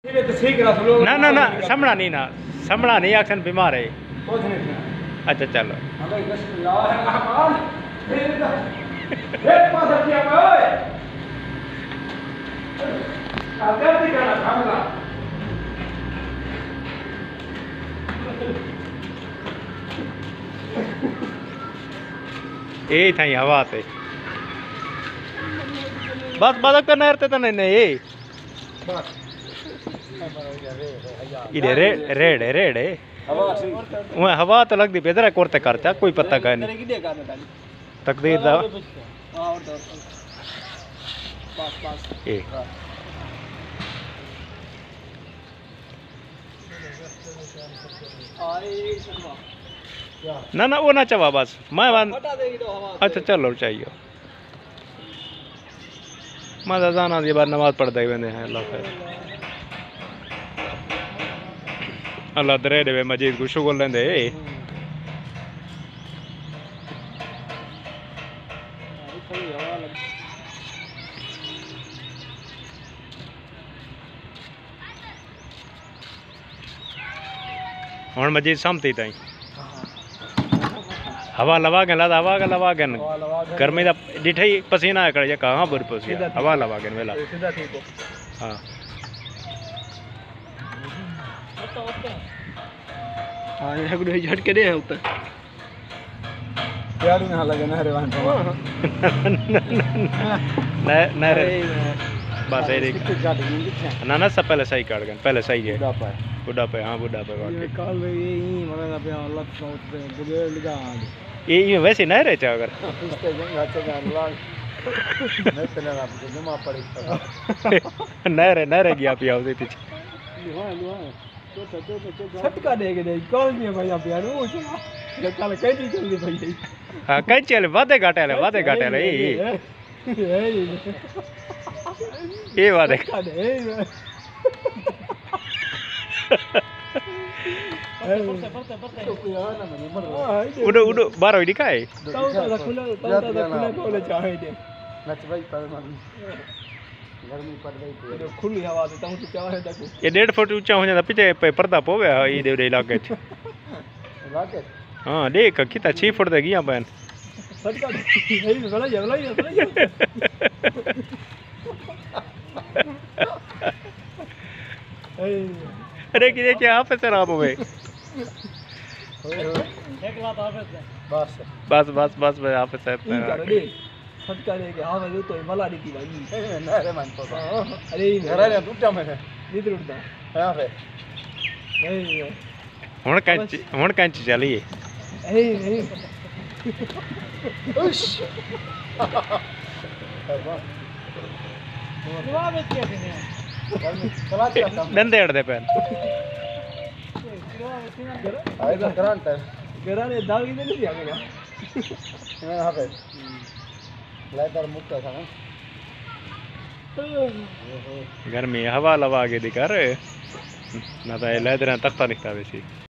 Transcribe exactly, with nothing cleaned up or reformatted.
ना ना ना समड़ा नहीं ना समड़ा नहीं अक्सर बीमार है। अच्छा चलो यही था हवा से बस बस करना तो नहीं नहीं इधर रेड रेड रेड है वह हवा तो लगती पे इधर कोरते करता कोई पता का नहीं तकदीर दा ए ना ना वो ना चवा बस मैं अच्छा चलो चाहिए मैं जाना ये बार नमाज पढ़ते हुए हैं अल्लाह खैर अल्लाह दरे दे मजीद को शुगर लेंदे हुन मजीद समती ताई हवा लवा गन लादा हवा का लवा गन गर्मी दा डिठे ही पसीना है करे कहां बुर पसीना हवा लवा गन वेला सीधा ठीक हो हां हां ये गुड झटके दे ऊपर यार ना लगे ना रे वान ना ना रे बस ये ना ना सब पहले सही काट गन पहले सही है बुढ़ापा बुढ़ापा हां बुढ़ापा ये काल ये मतलब पे लग साउथ पे बुढ़े लगा ये वैसे नहीं रहे चा अगर नहीं रहे नहीं रह गया पिया उसे पीछे छटका देगे नहीं कौन नहीं भाई आप यार वो जो कल कैसी चलती भाई हां कई चल वादे घाटे ले वादे घाटे ले ये वादे उड़ो उड़ो बारो दिखाए खुली हवा से ये डेढ़ फुट ऊंचा हो जाता पीछे पर्दा पोवे ये देवरे इलाके हाँ देख कितना छह फुट तक गया बहन अरे कि देखिए आप से आप हुए बस बस बस बस आप से फटका देके हां मैं तो मला दी थी भाई अरे मान तो अरे घर है टूटा मैं नहीं टूटता हां पे नहीं हुन कंच हुन कंच चलिए ए नहीं उश दुआ में कैसे नहीं डंडे अड़दे पैन आएगा करंट है कराने दाग ही नहीं दिया क्या यहां पे लाइटर मुक्ता था ना गर्मी हवा लवा के दिखा रहे ना तो लेदर तख्ता निकता वैसी